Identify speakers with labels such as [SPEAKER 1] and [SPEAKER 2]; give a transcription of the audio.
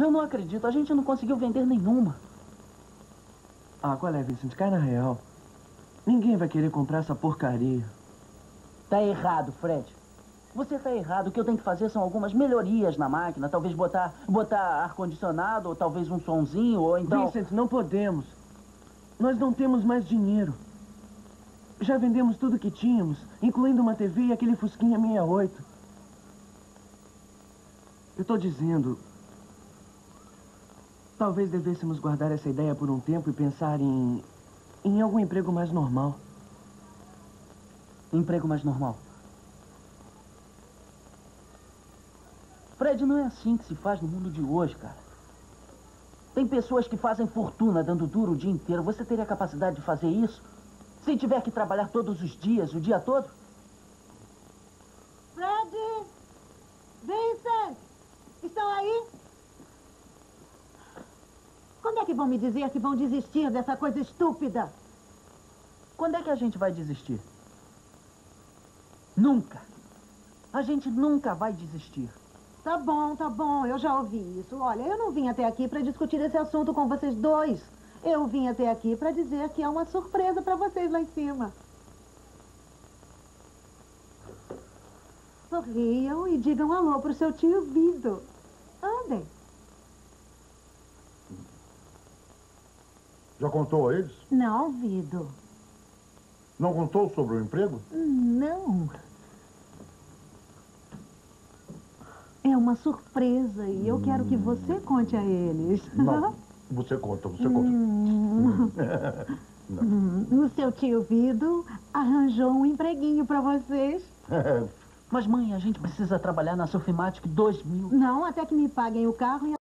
[SPEAKER 1] Eu não acredito. A gente não conseguiu vender nenhuma.
[SPEAKER 2] Ah, qual é, Vicente? Cai na real. Ninguém vai querer comprar essa porcaria.
[SPEAKER 1] Tá errado, Fred. Você tá errado. O que eu tenho que fazer são algumas melhorias na máquina. Talvez botar ar-condicionado, ou talvez um sonzinho, ou então...
[SPEAKER 2] Vicente, não podemos. Nós não temos mais dinheiro. Já vendemos tudo que tínhamos, incluindo uma TV e aquele Fusquinha 68. Eu tô dizendo... Talvez devêssemos guardar essa ideia por um tempo e pensar em algum emprego mais normal.
[SPEAKER 1] Emprego mais normal? Fred, não é assim que se faz no mundo de hoje, cara. Tem pessoas que fazem fortuna dando duro o dia inteiro. Você teria capacidade de fazer isso? Se tiver que trabalhar todos os dias, o dia todo?
[SPEAKER 3] Fred! Vincent! Estão aí? Quando é que vão me dizer que vão desistir dessa coisa estúpida?
[SPEAKER 1] Quando é que a gente vai desistir? Nunca. A gente nunca vai desistir.
[SPEAKER 3] Tá bom, eu já ouvi isso. Olha, eu não vim até aqui para discutir esse assunto com vocês dois. Eu vim até aqui para dizer que é uma surpresa para vocês lá em cima. Sorriam e digam alô pro seu tio Vido. Andem.
[SPEAKER 4] Já contou a eles?
[SPEAKER 3] Não, Vido.
[SPEAKER 4] Não contou sobre o emprego?
[SPEAKER 3] Não. É uma surpresa e eu quero que você conte a eles.
[SPEAKER 4] Não, você conta.
[SPEAKER 3] O seu tio Vido arranjou um empreguinho para vocês.
[SPEAKER 1] Mas, mãe, a gente precisa trabalhar na Surfimatic 2000.
[SPEAKER 3] Não, até que me paguem o carro e